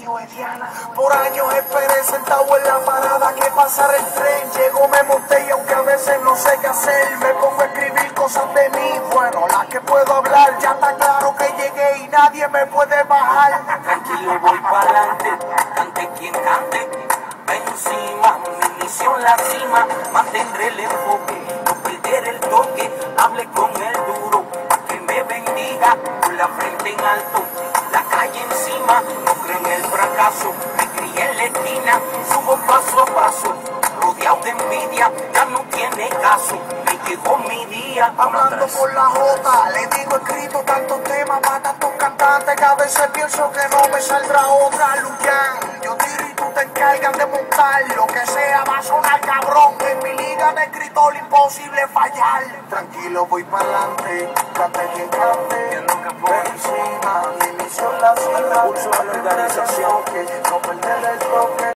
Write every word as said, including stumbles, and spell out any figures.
tío es Diana. Por años esperé sentado en la parada que pasara el tren. Llego, me monté y aunque a veces no sé qué hacer, me pongo a escribir cosas de mí, bueno, las que puedo hablar. Ya está claro que llegué y nadie me puede bajar. Tranquilo, voy pa'lante, cante quien cante, encima, mi misión la cima, mantendré el enfoque, no perder el toque, hable con el duro, pa' que me bendiga, con la frente en alto, la calle encima, no creo en el fracaso, me crié en la esquina, subo paso a paso, rodeado de envidia, ya no tiene caso, me llegó mi día. Hablando por la jota, le digo escrito tantos temas para tantos cantantes que a veces pienso que no me saldrá otra. Luyan, yo tiro y tú te encargas de montar, lo que sea va a sonar cabrón. En mi liga de escritor imposible fallar. Tranquilo, voy para adelante, cante quien cante, ven encima, mi misión la cima, recurso a la organización, que no perder el toque.